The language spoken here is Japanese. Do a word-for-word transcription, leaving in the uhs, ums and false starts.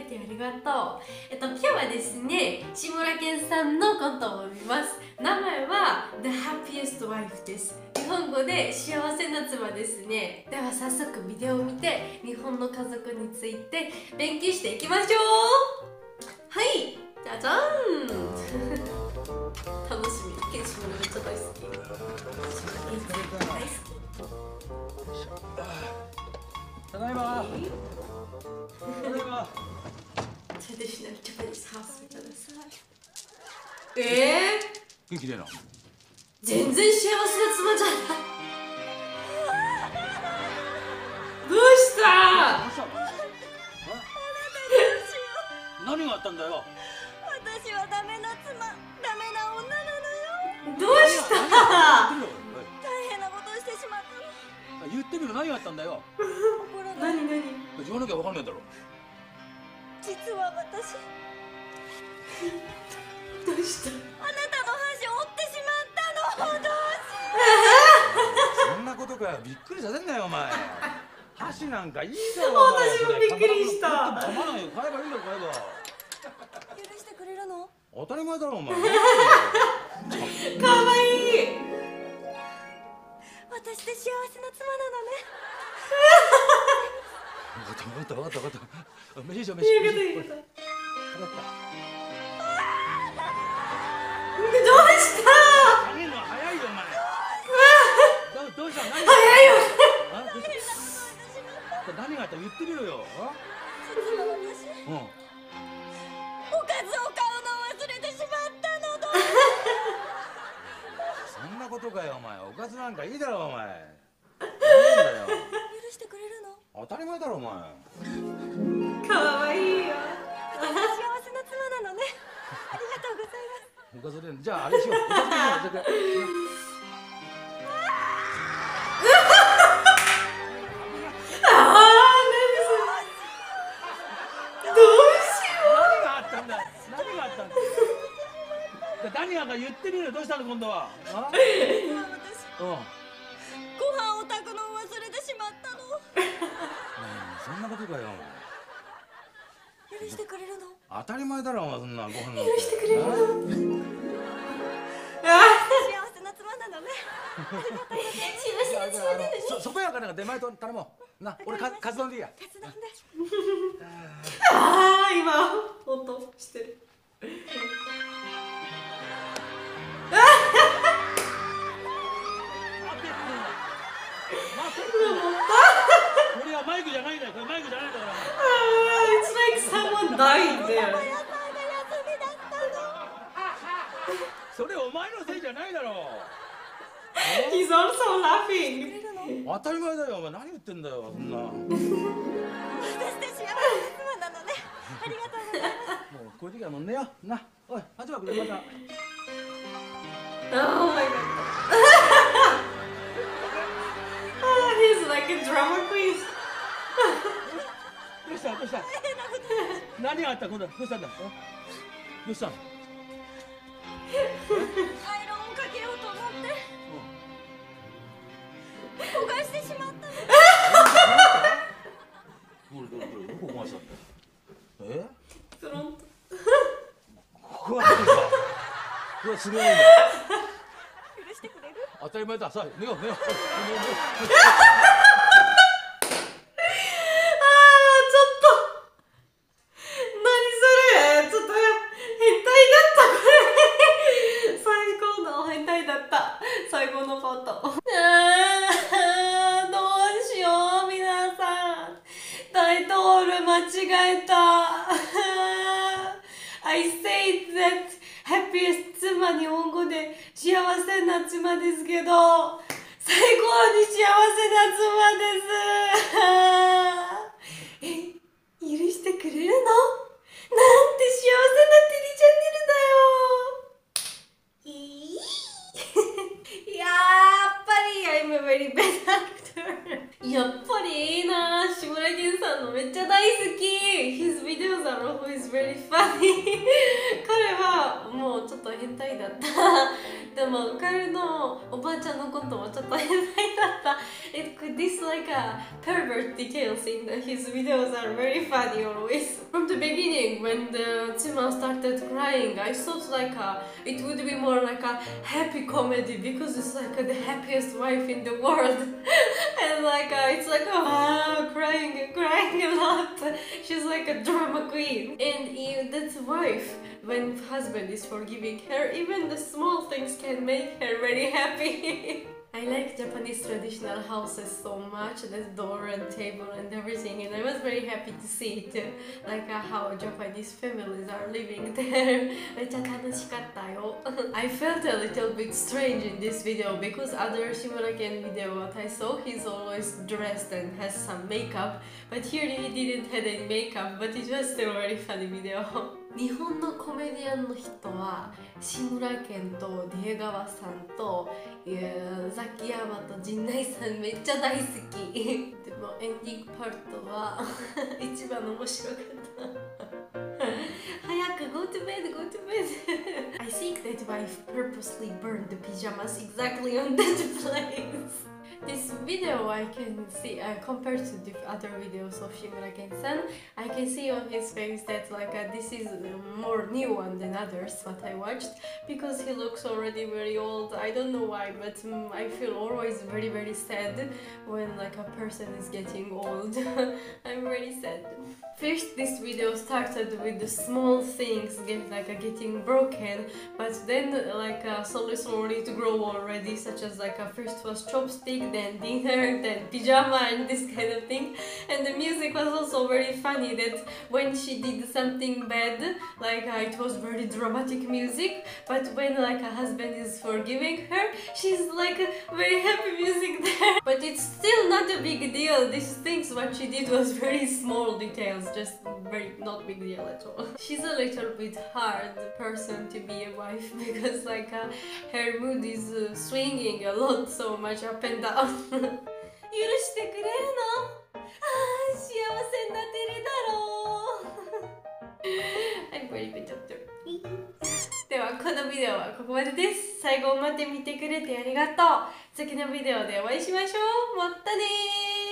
れてありがとう。えっと今日はですね、志村けんさんのコントを見ます。名前は The Happiest Wife です。日本語で幸せな妻ですね。では早速ビデオを見て日本の家族について勉強していきましょう。はい、じゃじゃん楽しみ。ケン志村めっちゃ大好き。志村けんさん大好き。 ただいま。ただいま。 Traditional Japanese house みたいなさ。えー？ 元気でな。 全然幸せな妻じゃない。どうした？ 何があったんだよ。 私はダメな妻、ダメな女なのよ。 どうした？ 大変なことをしてしまったの。 言ってみろ、何があったんだよ。 何何？ 言わなきゃわかんないだろ。 実は私、 どうした？ あなたの箸を折ってしまったの。どうしよう。 そんなことかよ。びっくりさせんなよお前。箸なんかいいだろ。 私もびっくりした。 噛まないよ。買えばいいだろ、買えば。 許してくれるの？ 当たり前だろお前。 かわいい。 私って幸せな妻なのね。 分かった分かった分かった。飯以上飯。 いいこと言うこと。 分かった。 どうした？ あげるのは早いよお前。どうどうした？何？ 早いよ。 あ、どうした？何があった？言ってみろよ。 実は私、 うん。 おかずを買うのを忘れてしまったの。どうそんなことかよお前。おかずなんかいいだろお前。何だよ。 許してくれるの？ 当たり前だろお前。 かわいいよ。 幸せな妻なのね。ありがとうございます。 おかずで、じゃああれしよう。おかずでいいよ。じゃあ何があった？言ってみるよ。どうしたの今度は。あ？ 私、 うん。 ご飯を炊くのを忘れてしまったの。 そんなことかよ。 許してくれるの？ 当たり前だろお前。そんなご飯なんて。 許してくれるの？ 幸せな妻なのね。ありがとうございます。 幸せな妻なのに。 そそこやから出前と頼もう。な、俺かカツ丼でいいや。 カツ丼で。 ああ、今音してる。 これはマイクじゃないんだよ。これマイクじゃないんだから。 It's like someone died there. それお前のせいじゃないだろう。 He's also laughing. 当たり前だよお前。何言ってんだよそんな。 私って幸せな妻なのね。ありがとうございます。 もうこういう時はもう寝ような。おい、始まるまた。 Oh my god. He's like a drama queen. どうしたどうした。何があった今度は。どうしたんだ。どうしたの。 アイロンをかけようと思って焦がしてしまったの。 どれどれどれ、どこ壊したんだよ。え？ プロント。 ここは何か。これはすごいんだ。 許してくれる？ 当たり前だ。さあ寝よう寝よう。 最後のパート。あー、どうしよう皆さん。タイトル間違えた。I say that happiest 妻、日本語で幸せな妻ですけど、最高に幸せな妻です。え、許してくれるの？なんて幸せなテリチャンネルだよ。いいやっぱり I'm a very bad actor. やっぱりいいな。志村けんさんのめっちゃ大好き。His videos are always very funny. 彼ははもうちょっと変態だったでもカエルのおばあちゃんのこともちょっと変態だった It could this like a pervert details in his videos are very funny always From the beginning when the Tsima started crying I thought like a, it would be more like a happy comedy because it's like a, the happiest wife in the world and like uh, it's like oh crying and crying a lot she's like a drama queen and uh, that's wife when husband is forgiving her even the small things can make her very happy I like Japanese traditional houses so much, the door and table and everything, and I was very happy to see it, like uh, how Japanese families are living there. めっちゃ楽しかったよ。I felt a little bit strange in this video because other Shimura-ken video what I saw, he's always dressed and has some makeup, but here he didn't have any makeup, but it was still a very funny video. 日本のコメディアンの人は志村けんと出川さんとザキヤマと陣内さんめっちゃ大好きでもエンディングパートは一番面白かった早く go to bed, go to bed I think that wife purposely burned the pajamas exactly on that place This video I can see uh, compared to the other videos of Shimura-ken-san I can see on his face that like uh, this is a more new one than others what I watched because he looks already very old I don't know why but um, I feel always very very sad when like a person is getting old I'm very sad First this video started with the small things get, like uh, getting broken but then like uh, slowly slowly to grow already such as like uh, first was chopstick then dinner, then pyjama and this kind of thing and the music was also very funny that when she did something bad like uh, it was very dramatic music but when like a husband is forgiving her she's like uh, very happy music there but it's still not a big deal these things what she did was very small details just very not big deal at all she's a little bit hard person to be a wife because like uh, her mood is uh, swinging a lot so much up and down 許してくれるのああ幸せになってるだろう I'm very good doctor ではこのビデオはここまでです最後まで見てくれてありがとう次のビデオでお会いしましょうまたねー